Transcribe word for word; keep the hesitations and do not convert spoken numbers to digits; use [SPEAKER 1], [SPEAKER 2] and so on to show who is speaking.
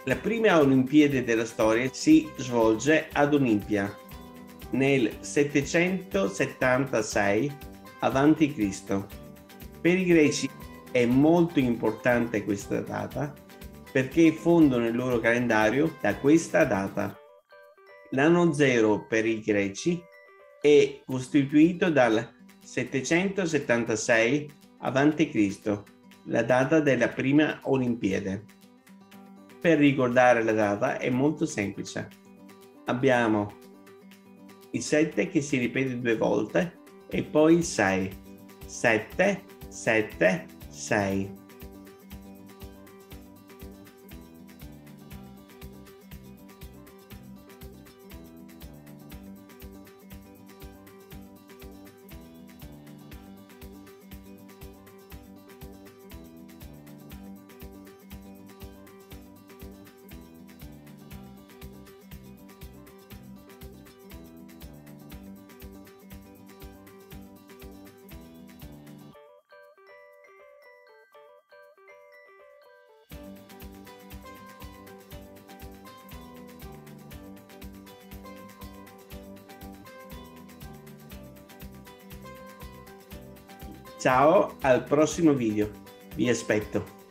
[SPEAKER 1] La prima Olimpiade della storia si svolge ad Olimpia nel settecentosettantasei avanti Cristo Per i greci è molto importante questa data perché fondano il loro calendario da questa data. L'anno zero per i greci è costituito dal settecentosettantasei avanti Cristo, la data della prima Olimpiade. Per ricordare la data è molto semplice. Abbiamo il sette che si ripete due volte e poi il sei. sette, sette, sei. Ciao, al prossimo video. Vi aspetto.